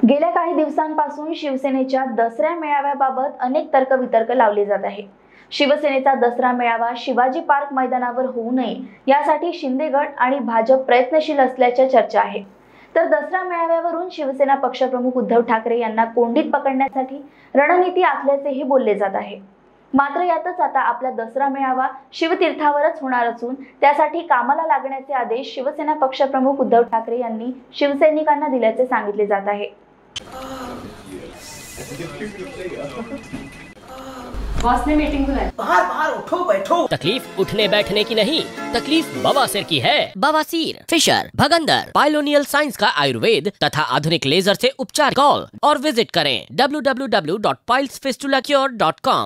गेल्या काही दिवसांपासून शिवसेनेच्या दसरा मेळाव्याबाबत अनेक तर्कवितर्क लावले जात आहे। शिवसेनेचा दसरा मेळावा शिवाजी पार्क मैदानावर होऊ नये यासाठी शिंदे गट आणि भाजप प्रयत्नशील असल्याच्या चर्चा आहे। तर दसरा मेळाव्यावरून शिवसेना पक्षप्रमुख उद्धव ठाकरे यांना कोंडीत पकडण्यासाठी रणनीती आखल्याचेही बोलले जात आहे। मात्र यातच आता आपला दसरा मेळावा शिवतीर्थावरच होणार असून त्यासाठी कामाला लागण्याचे आदेश शिवसेना पक्षप्रमुख उद्धव ठाकरे यांनी शिवसैनिकांना दिल्याचे सांगितले जात आहे। बॉस ने मीटिंग बुलाई। बाहर बाहर उठो बैठो। तकलीफ उठने बैठने की नहीं, तकलीफ बवासीर की है। बवासीर, फिशर, भगंदर, पाइलोनियल साइंस का आयुर्वेद तथा आधुनिक लेजर से उपचार। कॉल और विजिट करें www.pilesfistulacure.com।